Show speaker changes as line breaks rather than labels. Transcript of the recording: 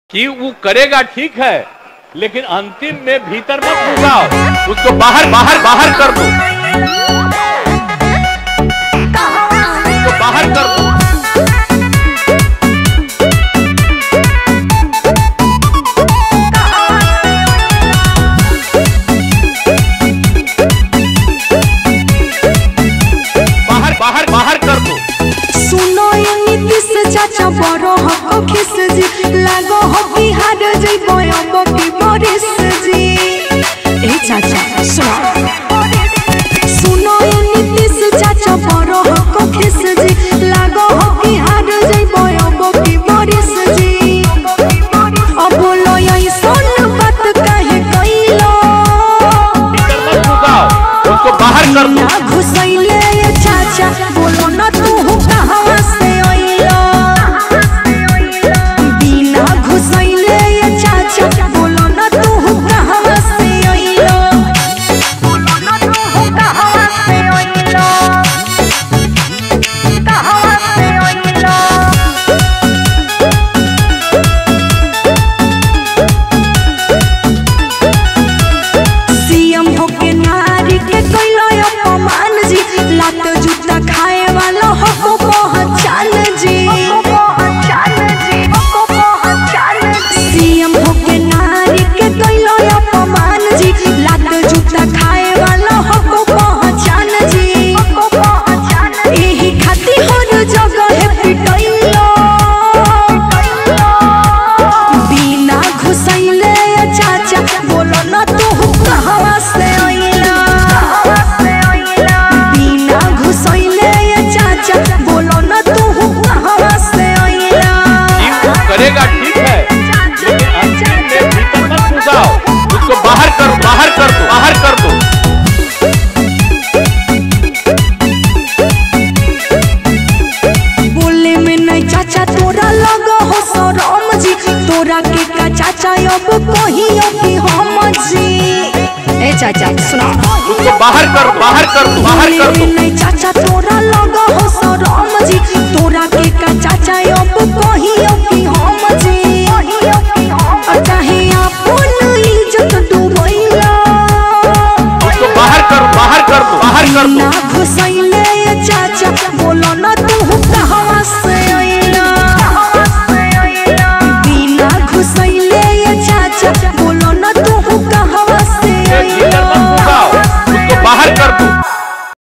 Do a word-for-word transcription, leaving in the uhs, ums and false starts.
कि वो करेगा ठीक है, लेकिन अंतिम में भीतर मत घुसाओ, उसको बाहर बाहर बाहर कर दो, उसको बाहर कर दो। बाहर बाहर बाहर कर दो।
सुनो ये नीतीश चाचा बड़ो हको खिस जी, लागो हो बिहार जइबो अबो की बरिस जी। ए चाचा सुनो सुनो ये नीतीश चाचा बड़ो हको खिस जी, लागो हो बिहार जइबो अबो की बरिस जी। अब बोलो ये सोन बात काहे कइलो,
भीतर मत घुसाओ, उसको बाहर कर दो।
ना घुसैले ये चाचा बोलो ना तू कहां से आइलो, बिना घुसैले ये चाचा बोलो ना तू कहां से आइलो, बोलो ना तू कहां से आइलो, कहां से आइलो। सीएम होके नारी के कइलो अपमान जी, लात जूता खाए वाला हो पहचान जी। सीएम होके नारी के कइलो अपमान जी, लात जूता खाए वाला हो पहचान जी। एही खातिर हर जगह पिटैलो, बिना घुसैले चाचा बोलो ना तू कहां से आइला, बिना घुसैले चाचा बोलो ना तू कहां से आइला।
वो करेगा ठीक है, लेकिन अंतिम में भीतर मत घुसाओ, उसको बाहर कर बाहर कर दो, बाहर कर दो।
बोले में नहीं चाचा तोरा लगा हो शरम जी, तोरा के का चाचा अब कहियो कि हम जी। ए चाचा सुनो,
उसको बाहर कर बाहर कर दो, बाहर कर दो।
नहीं चाचा तोरा लगा हो शरम जी, तोरा के का चाचा अब कहियो कि हम जी। चाहे अपन इज्जत डूबैला,
उसको बाहर कर बाहर कर दो, बाहर कर दो।
ना घुसैले चाचा